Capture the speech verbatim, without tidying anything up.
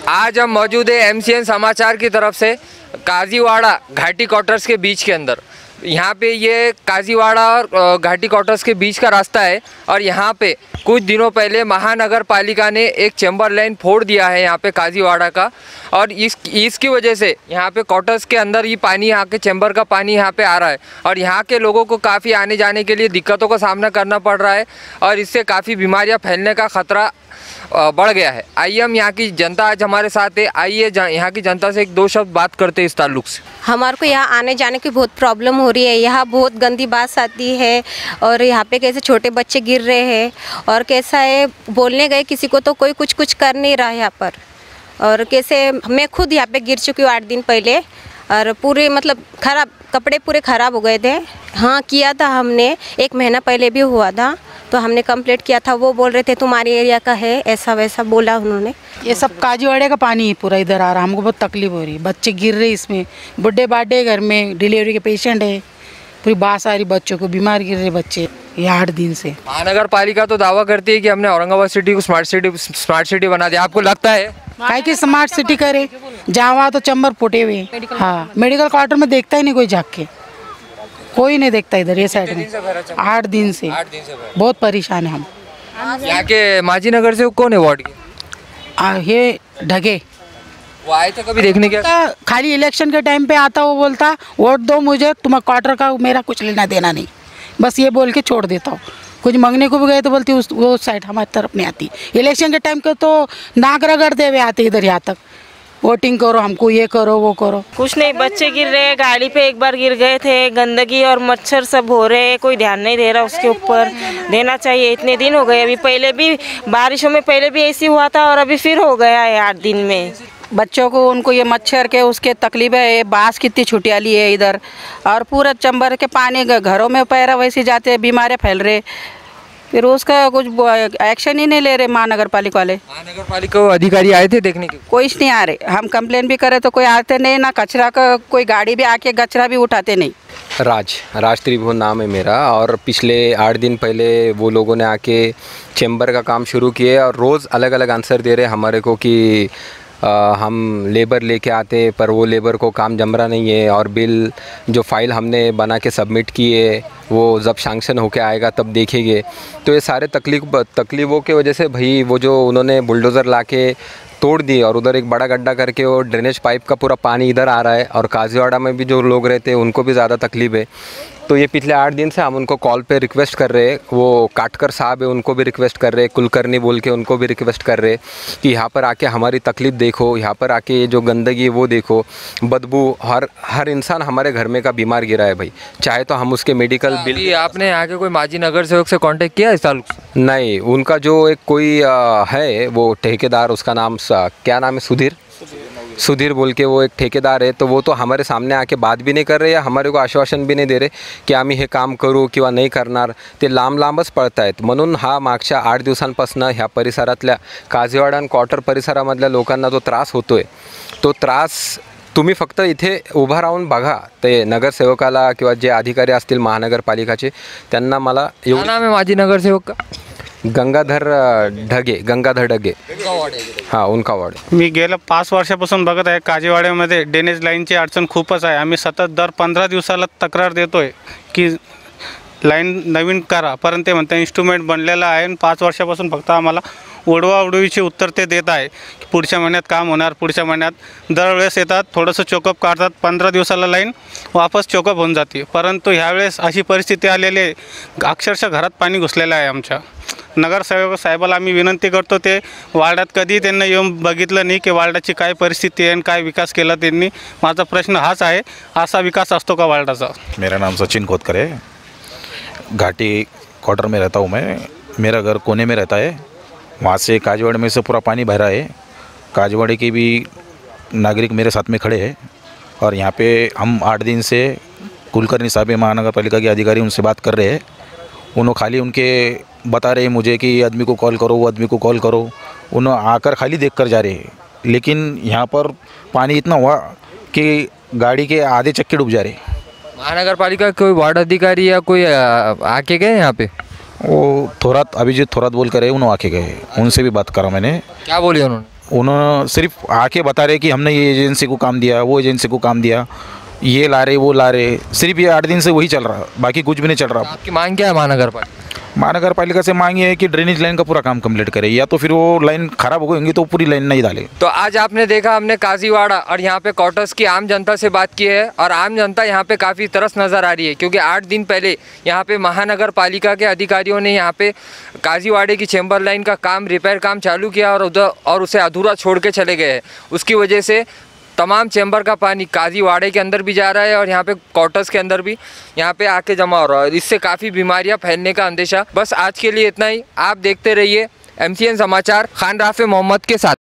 आज हम मौजूद है एमसीएन समाचार की तरफ से काजीवाड़ा घाटी क्वार्टर्स के बीच के अंदर। यहाँ पे ये काजीवाड़ा और घाटी क्वार्टर्स के बीच का रास्ता है और यहाँ पे कुछ दिनों पहले महानगर पालिका ने एक चैम्बर लाइन फोड़ दिया है यहाँ पे काजीवाड़ा का, और इस इसकी वजह से यहाँ पे क्वार्टर्स के अंदर ही पानी, यहाँ के चैम्बर का पानी यहाँ पे आ रहा है और यहाँ के लोगों को काफ़ी आने जाने के लिए दिक्कतों का सामना करना पड़ रहा है और इससे काफ़ी बीमारियाँ फैलने का खतरा बढ़ गया है। आइए हम यहाँ की जनता आज हमारे साथ है, आइए यहाँ की जनता से एक दो शब्द बात करते हैं इस ताल्लुक से। हमारे को यहाँ आने जाने की बहुत प्रॉब्लम हो रही है, यहाँ बहुत गंदी बात आती है और यहाँ पे कैसे छोटे बच्चे गिर रहे हैं और कैसा है बोलने गए किसी को तो कोई कुछ कुछ कर नहीं रहा है यहाँ पर। और कैसे मैं खुद यहाँ पे गिर चुकी हूँ आठ दिन पहले और पूरे मतलब खराब कपड़े पूरे ख़राब हो गए थे। हाँ किया था हमने, एक महीना पहले भी हुआ था तो हमने कंप्लेंट किया था। वो बोल रहे थे तुम्हारे एरिया का है, ऐसा वैसा बोला उन्होंने। ये सब काजीवाड़े का पानी ही पूरा इधर आ रहा, हमको बहुत तकलीफ हो रही है। बच्चे गिर रहे इसमें, बुढ़े बाढ़े घर में डिलीवरी के पेशेंट है, पूरी बात आ रही बच्चों को, बीमार गिर रहे बच्चे ये आठ दिन से। महानगर पालिका तो दावा करती है कि हमने औरंगाबाद सिटी को स्मार्ट सिटी स्मार्ट सिटी बना दिया, आपको लगता है? काहे की स्मार्ट सिटी करे, जहाँ वहाँ तो चैम्बर फूटे हुए। हाँ मेडिकल क्वार्टर में देखता ही नहीं कोई जाग के, कोई नहीं देखता इधर ये साइड में। आठ दिन से आठ दिन से बहुत परेशान है हम। यहाँ के माजी नगर से कौन है वार्ड के? ये ढगे वो आए थे कभी देखने के? खाली इलेक्शन के टाइम पे आता, वो बोलता वोट दो मुझे, तुम्हारा क्वार्टर का मेरा कुछ लेना देना नहीं, बस ये बोल के छोड़ देता हूँ। कुछ मांगने को भी गए तो बोलती उस वो साइड हमारी तरफ नहीं आती। इलेक्शन के टाइम के तो नाक रगड़ते हुए आते इधर यहाँ तक, वोटिंग करो, हमको ये करो वो करो। कुछ नहीं, बच्चे गिर रहे हैं, गाड़ी पे एक बार गिर गए थे, गंदगी और मच्छर सब हो रहे हैं, कोई ध्यान नहीं दे रहा उसके ऊपर। देना चाहिए, इतने दिन हो गए, अभी पहले भी बारिशों में पहले भी ऐसी हुआ था और अभी फिर हो गया है आठ दिन में। बच्चों को उनको ये मच्छर के उसके तकलीफ है, ये बांस कितनी छुटियाली है इधर, और पूरा चंबर के पानी घरों में पैरा वैसे जाते हैं, बीमारियाँ फैल रहे, फिर उसका कुछ एक्शन ही नहीं ले रहे महानगर पालिका वाले। महानगर पालिका अधिकारी आए थे देखने के? कोई नहीं आ रहे, हम कंप्लेन भी करे तो कोई आते नहीं, ना कचरा का कोई गाड़ी भी आके कचरा भी उठाते नहीं। राज राज त्रिभुवन नाम है मेरा, और पिछले आठ दिन पहले वो लोगों ने आके चैम्बर का काम शुरू किए और रोज़ अलग अलग आंसर दे रहे हमारे को कि आ, हम लेबर लेके आते पर वो लेबर को काम जम रहा नहीं है, और बिल जो फाइल हमने बना के सबमिट किए वो जब सैंक्शन होके आएगा तब देखेंगे। तो ये सारे तकलीफ तकलीफ़ों की वजह से भाई वो जो उन्होंने बुलडोज़र लाके तोड़ दी और उधर एक बड़ा गड्ढा करके वो ड्रेनेज पाइप का पूरा पानी इधर आ रहा है, और काजीवाड़ा में भी जो लोग रहते हैं उनको भी ज़्यादा तकलीफ है। तो ये पिछले आठ दिन से हम उनको कॉल पे रिक्वेस्ट कर रहे हैं, वो काटकर साहब है उनको भी रिक्वेस्ट कर रहे हैं, कुलकर्णी बोल के उनको भी रिक्वेस्ट कर रहे हैं कि यहाँ पर आके हमारी तकलीफ़ देखो, यहाँ पर आके ये जो गंदगी है वो देखो, बदबू, हर हर इंसान हमारे घर में का बीमार गिरा है भाई, चाहे तो हम उसके मेडिकल बिल। आपने यहाँ के कोई माजी नगर सेवक से कांटेक्ट किया इस ताल्लुक से? नहीं, उनका जो एक कोई आ, है वो ठेकेदार, उसका नाम क्या नाम है, सुधीर सुधीर बोल के वो एक ठेकेदार है, तो वो तो हमारे सामने आके बात भी नहीं कर रहे या हमारे को आश्वासन भी नाही दे रहे की आम्ही हे काम करू किंवा नाही करणार, ते लांब लांबच पळतायत। म्हणून हा मागच्या आठ दिवसांपासून ह्या परिसरातल्या काजीवाडा आणि क्वार्टर परिसरामधल्या लोकांना जो त्रास होतोय तो त्रास तुम्ही फक्त इथे उभा राहून बघा, ते नगरसेवकाला किंवा जे अधिकारी असतील महानगरपालिकाचे त्यांना मला एवढं नाम आहे माजी नगरसेवक का? गंगाधर ढगे, गंगाधर ढगे, हां उनका वार्ड। मी गेल्या पाच वर्षापासून बघत आहे काजीवाड्यामध्ये ड्रेनेज लाईनची अडचण खूपच आहे। आम्ही सतत दर पंधरा दिवसाला तक्रार देतोय की लाईन नवीन करा, परंतु ते म्हणते इन्स्ट्रुमेंट बनलेला आहे आणि पाच वर्षापासून फक्त आम्हाला ओढवाओढवीची उत्तर ते देत आहे की पुढच्या महिन्यात काम होणार, पुढच्या महिन्यात दरवेळेस येतात, थोडंसं चोकअप काढतात, पंधरा दिवसाला लाईन वापस चोकअप होऊन जाते। परंतु ह्यावेळेस अशी परिस्थिती आलेली आहे, अक्षरशः घरात पाणी घुसलेलं आहे। आमच्या नगरसेवक साहेबाला आम्ही विनंती करतो, ते वार्डात कधी त्यांना येऊन बघितलं नाही की वार्डाची काय परिस्थिती आहे आणि काय विकास केला त्यांनी। माझा प्रश्न हाच आहे, असा विकास असतो का वार्डाचा? मेरा नाम सचिन खोतकर है, घाटी क्वार्टर में रहता हूँ मैं, मेरा घर कोने में रहता है, वहाँ से काजीवाड़े में से पूरा पानी बह रहा है। काजीवाड़े के भी नागरिक मेरे साथ में खड़े हैं और यहाँ पे हम आठ दिन से कुलकर्णी साहब महानगर पालिका के अधिकारी उनसे बात कर रहे हैं। उन्होंने खाली उनके बता रहे हैं मुझे कि ये आदमी को कॉल करो, वो आदमी को कॉल करो, उन्होंने आकर खाली देख कर जा रहे हैं। लेकिन यहाँ पर पानी इतना हुआ कि गाड़ी के आधे चक्के डूब जा रहे। महानगर पालिका कोई वार्ड अधिकारी या कोई आके गए यहाँ पे? वो थोरात, अभिजीत थोरात बोल कर है, उन्होंने आके गए, उनसे भी बात करा मैंने। क्या बोले उन्होंने? उन्होंने सिर्फ आके बता रहे कि हमने ये एजेंसी को काम दिया, वो एजेंसी को काम दिया, ये ला रहे वो ला रहे, सिर्फ ये आठ दिन से वही चल रहा, बाकी कुछ भी नहीं चल रहा। आपकी मांग क्या है महानगर पालिका? महानगर पालिका से मांग ये है कि ड्रेनेज लाइन का पूरा काम कंप्लीट करे, या तो फिर वो लाइन खराब हो गई तो पूरी लाइन नहीं डाले। तो आज आपने देखा हमने काजीवाड़ा और यहाँ पे क्वार्टर्स की आम जनता से बात की है और आम जनता यहाँ पे काफ़ी तरस नज़र आ रही है, क्योंकि आठ दिन पहले यहाँ पे महानगर पालिका के अधिकारियों ने यहाँ पे काजीवाड़े की चेंबर लाइन का काम रिपेयर काम चालू किया और उधर और उसे अधूरा छोड़ के चले गए हैं। उसकी वजह से तमाम चैम्बर का पानी काजीवाड़े के अंदर भी जा रहा है और यहाँ पे क्वार्टर्स के अंदर भी यहाँ पे आके जमा हो रहा है। इससे काफ़ी बीमारियाँ फैलने का अंदेशा। बस आज के लिए इतना ही। आप देखते रहिए एम सी एन समाचार खान राफे मोहम्मद के साथ।